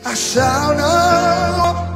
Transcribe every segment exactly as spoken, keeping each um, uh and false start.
I shall not want.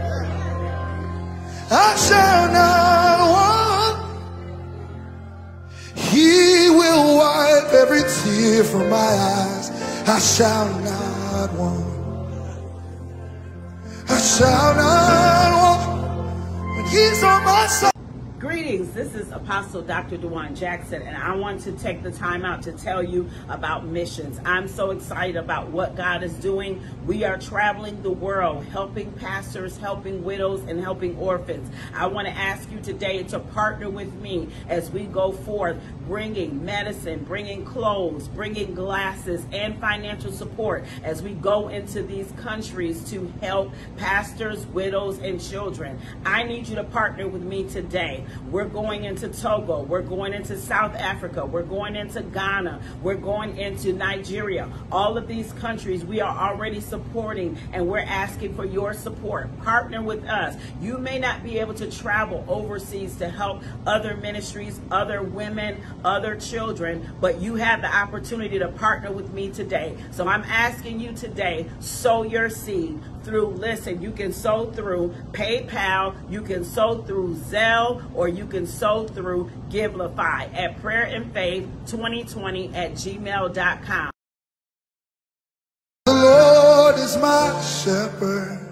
I shall not want. He will wipe every tear from my eyes. I shall not want. I shall not want. When he's on my side. Greetings, this is Apostle Doctor Dwan Jackson, and I want to take the time out to tell you about missions. I'm so excited about what God is doing. We are traveling the world, helping pastors, helping widows, and helping orphans. I want to ask you today to partner with me as we go forth, bringing medicine, bringing clothes, bringing glasses, and financial support as we go into these countries to help pastors, widows, and children. I need you to partner with me today. We're going into Togo. We're going into South Africa. We're going into Ghana. We're going into Nigeria. All of these countries we are already supporting, and we're asking for your support. Partner with us. You may not be able to travel overseas to help other ministries, other women, other children, but you have the opportunity to partner with me today. So I'm asking you today, sow your seed through, listen, you can sow through PayPal, you can sow through Zelle, or you can sow through Givelify at prayer and faith twenty twenty at gmail dot com. The Lord is my shepherd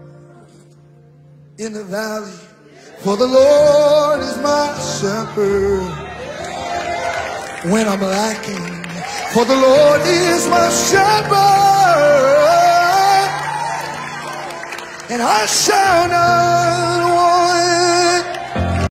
in the valley, for the Lord is my shepherd when I'm lacking, for the Lord is my shepherd, and I shall not want.